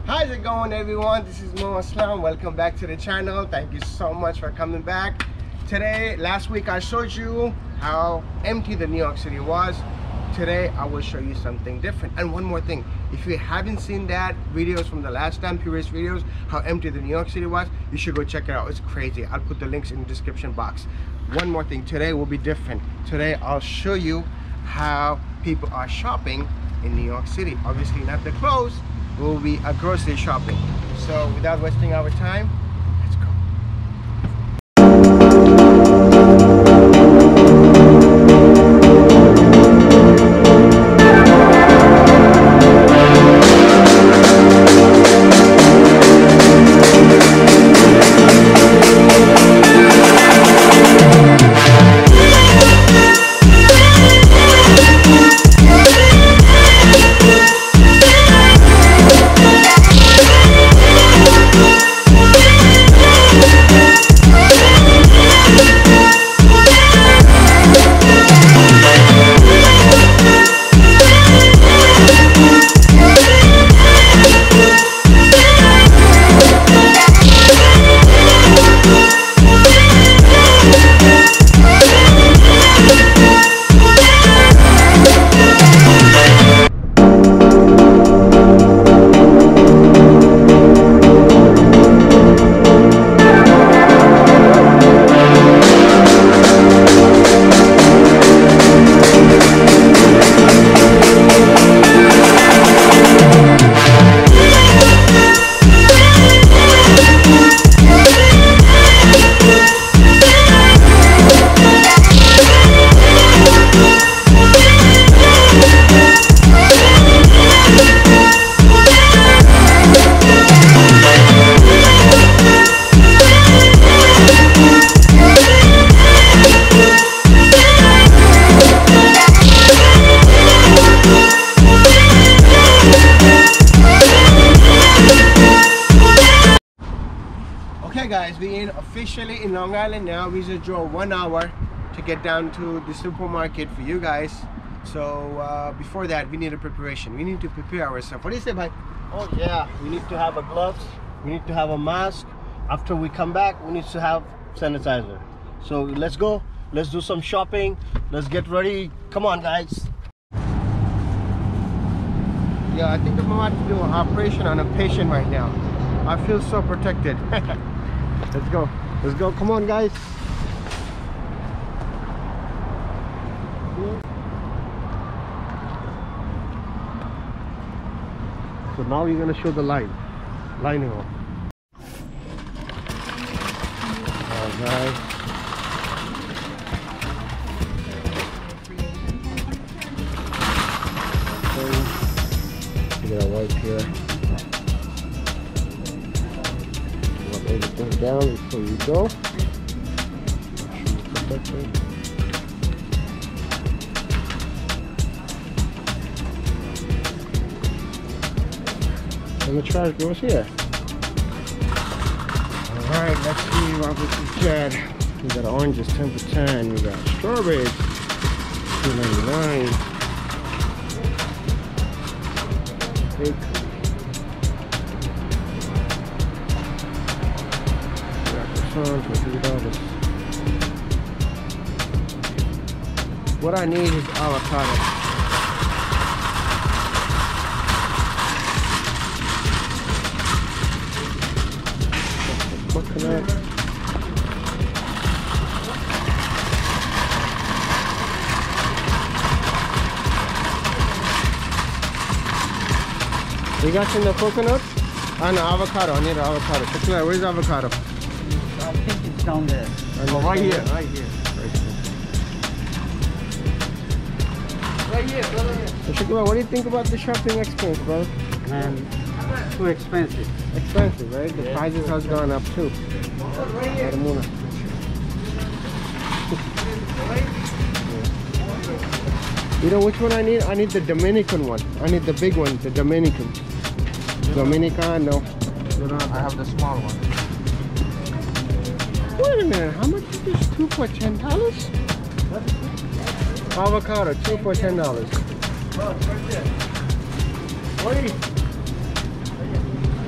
How's it going, everyone? This is Mo Aslam. Welcome back to the channel. Thank you so much for coming back. Today, last week I showed you how empty the New York City was. Today I will show you something different. And one more thing, if you haven't seen that videos from the last time, previous videos, how empty the New York City was, you should go check it out. It's crazy. I'll put the links in the description box. One more thing, today will be different. Today I'll show you how people are shopping in New York City. Obviously not the clothes, it will be a grocery shopping. So without wasting our time, let's go. Okay guys, we're officially in Long Island now. We just drove 1 hour to get down to the supermarket for you guys. So before that, we need a preparation. We need to prepare ourselves. What do you say, bhai? Oh yeah, we need to have a gloves, we need to have a mask. After we come back, we need to have sanitizer. So let's go, let's do some shopping, let's get ready. Come on guys. Yeah, I think I'm about to do an operation on a patient right now. I feel so protected. Let's go. Let's go. Come on, guys. So now you're gonna show the line. Line here. Alright. We got a wipe here. Everything down before you go. Make sure you protect it. And the trash goes here. Alright, let's see what we can get. We got oranges 10 for 10. We got strawberries $2.99. Big. $3. What I need is avocado. Coconut. You got some of the coconut? And the avocado. I need the avocado. Where's the avocado? I think it's down there. Oh, right here. Right here. Right here, brother. So, what do you think about the shopping experience, brother? Man, too expensive. Expensive, right? The prices has gone up too. You know which one I need? I need the Dominican one. I need the big one, the Dominican. Dominicano. I have the small one. Wait a minute, how much is this? 2 for $10? Avocado, 2 for $10.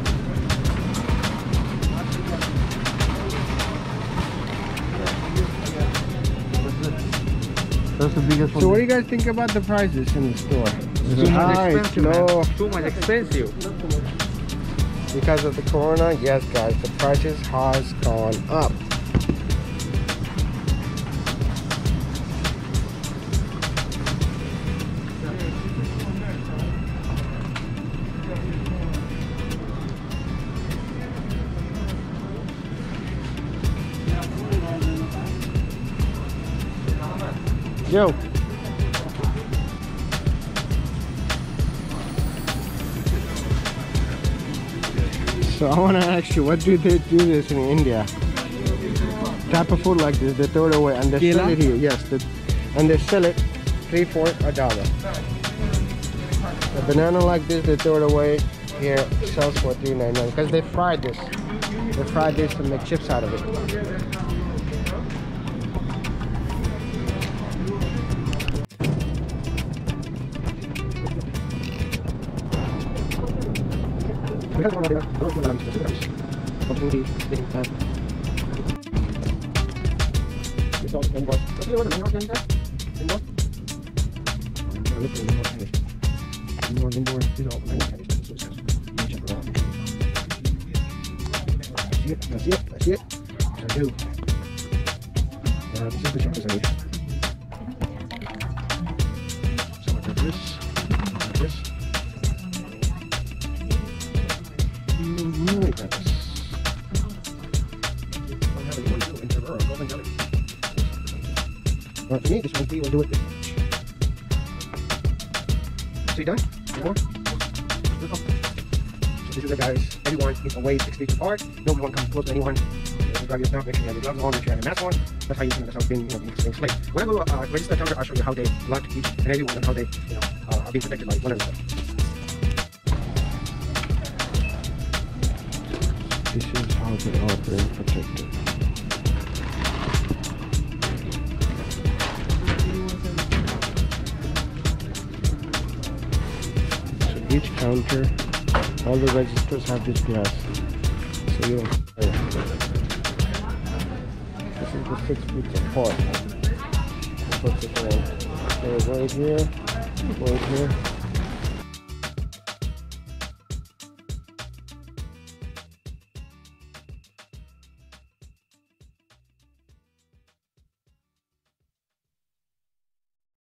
That's the biggest one. So what do you guys think about the prices in the store? Is it Too much high? It's expensive, man. low? Too much expensive. Because of the corona? Yes, guys, the prices has gone up. Yo. So I want to ask you, what do they do this in India? Type of food like this, they throw it away and they sell it here. Yes, and they sell it 3 for $1. A banana like this, they throw it away here, sells for $3.99 because they fried this. They fried this to make chips out of it. That's it. I do. This is the chocolate I need. So I got this. This. Really got this. Well, for me, this one will do it this much. So you done? Any more? So this is it, guys. Everyone is away 6 feet apart. Nobody comes close to anyone. You grab your stuff, make sure you have your gloves on, make sure you have your mask on. That's how you can start being, being safe. When I go register a counter, I'll show you how they lock each and every one and how they, are being protected by one another. This is how they are being protected. So each counter, all the registers have this glass. So you don't. This is the 6 feet apart. Put it right here, right here.